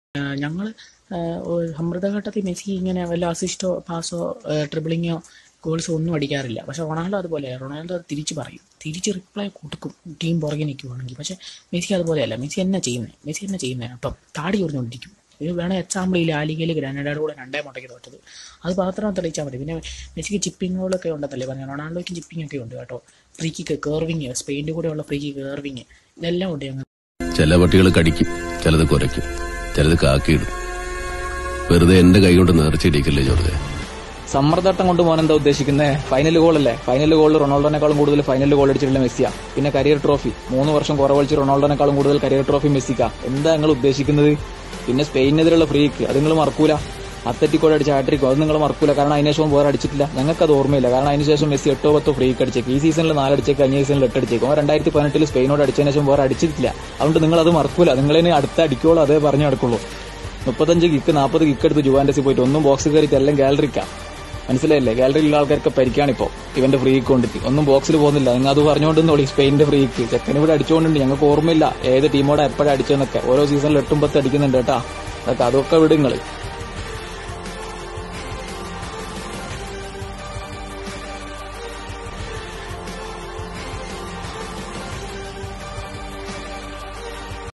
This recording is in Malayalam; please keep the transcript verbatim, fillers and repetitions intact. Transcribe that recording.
ഞങ്ങൾ സമ്മർദ്ദഘട്ടത്തിൽ മെസ്സി ഇങ്ങനെ വല്ല അസിസ്റ്റോ പാസോ ട്രിബിളിങ്ങോ ഗോൾസോ ഒന്നും അടിക്കാറില്ല. പക്ഷേ റൊണാൾഡോ അതുപോലെയല്ല. റൊണാൾഡോ അത് തിരിച്ച് പറയും, തിരിച്ച് റിപ്ലൈ കൊടുക്കും ടീം പുറകെ നിൽക്കുവാണെങ്കിൽ. പക്ഷേ മെസ്സി അതുപോലെയല്ല. മെസ്സി എന്നാ ചെയ്യുന്നത് മെസ്സി എന്നാ ചെയ്യുന്നത് അപ്പം താടി ഉറിഞ്ഞുകൊണ്ടിരിക്കും. ഇത് വേണേൽ എക്സാമ്പിൾ ഈ ലാലിഗയിൽ ഗ്രനഡയുടെ കൂടെ രണ്ടേ മുട്ടയ്ക്ക് തോറ്റത് അത് മാത്രം തെളിയിച്ചാൽ മതി. പിന്നെ മെസ്സിക്ക് ചിപ്പിങ്ങുകളൊക്കെ ഉണ്ടെന്നല്ലേ പറഞ്ഞു. റൊണാൾഡോയ്ക്ക് ചിപ്പിംഗ് ഒക്കെ ഉണ്ട് കേട്ടോ. ഫ്രീ കിക്ക്, കേർവിങ്, സ്പെയിൻ്റെ കൂടെയുള്ള ഫ്രീ കിക്ക്, കേർവിങ്, ഇതെല്ലാം ഉണ്ട്. ഞങ്ങൾ ചില പട്ടികൾ കടിക്കും, ചിലത് കുരയ്ക്കും, ചിലത് കാക്കിയിടും. വെറുതെ എന്റെ കൈ കൊണ്ട് നേർച്ചയിടിക്കല്ലേ ജോർജ്. സമ്മർദ്ദട്ടം കൊണ്ട് മോൻ എന്താ ഉദ്ദേശിക്കുന്നത്? ഫൈനൽ ഗോളല്ലേ? ഫൈനൽ ഗോളിൽ റൊണാൾഡോനേക്കാളും കൂടുതൽ ഫൈനൽ ഗോൾ അടിച്ചിട്ടുള്ള മെസ്സിയാ. പിന്നെ കരിയർ ട്രോഫി മൂന്ന് വർഷം കുറവളിച്ച് റൊണാൾഡോനേക്കാളും കൂടുതൽ കരിയർ ട്രോഫി മെസ്സിക്കാ. എന്താ നിങ്ങൾ ഉദ്ദേശിക്കുന്നത്? പിന്നെ സ്പെയിനെതിരെയുള്ള ഫ്രീക്ക് അത് നിങ്ങൾ മറക്കൂല. അത്ലറ്റിക്കോട് അടിച്ച ഹാട്രിക്കോ അത് നിങ്ങൾ മറക്കൂല. കാരണം അതിനുശേഷം വേറെ അടിച്ചിട്ടില്ല. ഞങ്ങൾക്ക് അത് ഓർമ്മയില്ല. കാരണം അതിനുശേഷം മെസ്സി എട്ടോ പത്തോ ഫ്രീക്ക് അടിച്ചേക്ക്. ഈ സീസണിൽ നാലടിച്ചേക്ക്, കഴിഞ്ഞ സീസണിൽ എട്ട് അടിച്ചേക്കും. അവൻ രണ്ടായിരത്തി പതിനെട്ടിൽ സ്പെയിനോട് അടിച്ചതിന് ശേഷം വേറെ അടിച്ചിട്ടില്ല. അതുകൊണ്ട് നിങ്ങൾ അത് മറക്കൂല. നിങ്ങളിനി അടുത്ത അടിക്കോളൂ അതേ പറഞ്ഞു നടക്കുള്ളൂ. മുപ്പത്തഞ്ച് കിക്ക് നാൽപ്പത് കിക്ക് എടുത്ത് ജുവാൻഡസിൽ പോയിട്ട് ഒന്നും ബോക്സ് കയറിയിട്ട് എല്ലാം ഗാലറിക്കാ. മനസ്സിലായില്ലേ? ഗാലറിയിലുള്ള ആൾക്കാർക്ക് പരിക്കാണിപ്പോ ഇവന്റെ ഫ്രീക്ക് കൊണ്ടിട്ട്. ഒന്നും ബോക്സിൽ പോകുന്നില്ല. നിങ്ങൾ അത് പറഞ്ഞുകൊണ്ടെന്നോളി. സ്പെയിനിന്റെ ഫ്രീക്ക് ചെക്കൻ ഇവിടെ അടിച്ചുകൊണ്ടുണ്ട്. ഞങ്ങൾക്ക് ഓർമ്മയില്ല ഏത് ടീമോടെ എപ്പോഴാണ് അടിച്ചതെന്നൊക്കെ. ഓരോ സീസണിൽ എട്ടും പത്ത് അടിക്കുന്നുണ്ട് കേട്ടാ. അതൊക്കെ അതൊക്കെ വിടുങ്ങൾ.